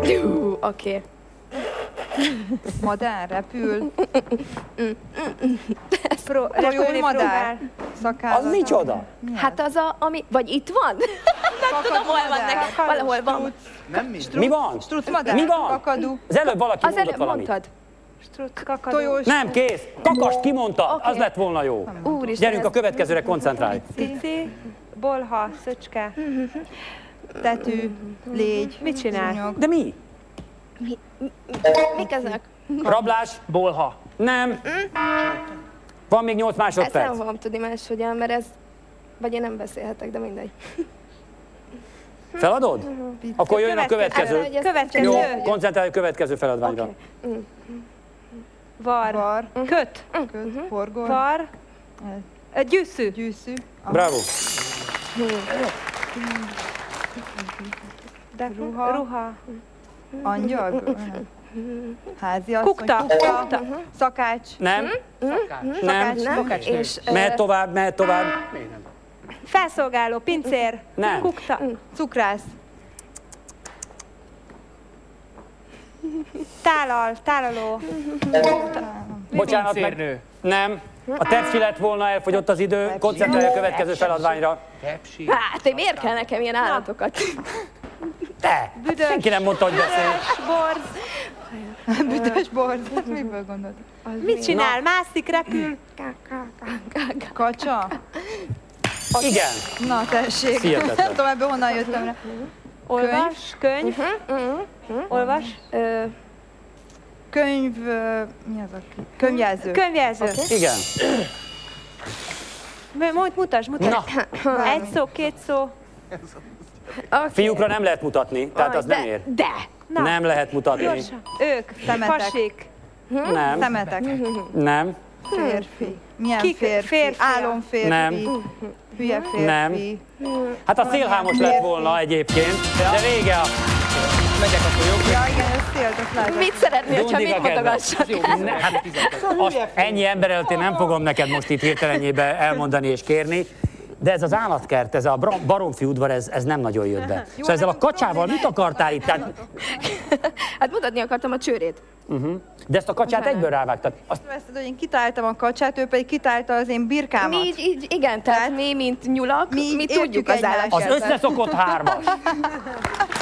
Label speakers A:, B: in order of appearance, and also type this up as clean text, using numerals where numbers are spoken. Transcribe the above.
A: Oké.
B: Madár, repül.
C: Repülni
B: madár.
C: Szakállat.
D: Az micsoda?
A: Hát az ami... Vagy itt van? Nem tudom, hol van neked. Valahol van.
E: Nem mi?
D: Mi van?
B: Struc madár.
D: Mi van?
B: Kakadu.
D: Az előbb valaki
A: Az
D: mondott
A: előbb
D: valamit.
A: mondtad.
C: Struc, kakadó.
B: Tojós.
D: Nem, kész. Kakast kimondta,
A: Oké.
D: az lett volna jó.
A: Úristen.
D: Gyerünk a következőre, koncentrálj.
C: Cici, bolha, szöcske.
B: Tetű. Légy.
C: Mit csinál?
B: Zúnyog.
D: De mi?
A: Mik ezek?
D: Rablás?
E: Bolha.
D: Nem. Van még 8
A: Ezt nem
D: másodperc.
A: fogom tudni máshogyan, mert ez... Vagy én nem beszélhetek, de mindegy.
D: Feladod? Akkor jöjjön a következő.
C: Következő.
D: Jó, koncentrálj a következő feladványra.
C: Var.
B: Var.
C: Köt.
B: Köt. Horgol.
C: Var. Gyűszű.
B: Gyűszű.
D: Bravo.
B: Ruha.
C: Ruha.
B: Angyal. Házi asszony.
C: Kukta.
B: Szakács.
D: Nem? Nem.
B: Szakács.
A: És...
D: Mehet tovább, mehet tovább.
C: Felszolgáló, pincér.
D: Nem.
C: Kukta.
B: Cukrász.
C: Tálaló.
D: Bocsánat, meg...
E: Pincérnő.
D: Nem. A tepsi lett volna, elfogyott az idő. Koncentrálj a következő feladványra.
E: Tepsi.
A: Hát, én miért kell nekem ilyen állatokat?
D: Te! Senki nem mondta, hogy beszél.
C: Borz.
B: Büdös borz. Miből gondolod?
C: Mit csinál? Mászik, repül.
B: Kacsa.
D: Igen.
B: Na tessék.
D: Hihetetlen.
B: Nem tudom ebből honnan jöttem rá.
C: Olvas. Könyv. Olvas.
B: Könyv... Mi az a könyvjelző.
C: Könyvjelző.
D: Igen.
C: Mutasd.
D: Na,
C: Egy szó, két szó.
D: fiúkra nem lehet mutatni, tehát az nem ér.
A: De!
C: Na.
D: Nem lehet mutatni.
C: Gyorsan. Ők.
B: Szemetek.
C: Pasik.
D: Nem.
B: Szemetek.
D: Nem.
B: Férfi. Milyen
C: Kik?
B: férfi?
C: Férfi.
B: Álomférfi.
D: Nem.
B: Hülye férfi.
D: Nem. Hát a szélhámos lett volna egyébként, de vége a...
E: Megyek akkor jobb.
B: Ja, igen, ez széltet látom.
A: Mit szeretnél, ha
D: Dundika
A: mit
D: kedvenc.
A: mutogassak?
E: Jó,
D: Hát, azt ennyi ember előtt én nem fogom neked most itt hirtelenjébe elmondani és kérni, de ez az állatkert, ez a Baromfi udvar, ez nem nagyon jött be. Szóval ezzel a kacsával mit akartál itt? Tehát,
A: Hát mutatni akartam a csőrét.
D: de ezt a kacsát egyből rávágtad. Azt
B: Veszed, hogy én kitáltam a kacsát, ő pedig kitálta az én birkámat.
A: Mi így, igen, tehát mi, mint nyulak, mi
B: értjük
A: tudjuk az
B: egymást.
D: az
A: állatkertet.
D: összeszokott hármas.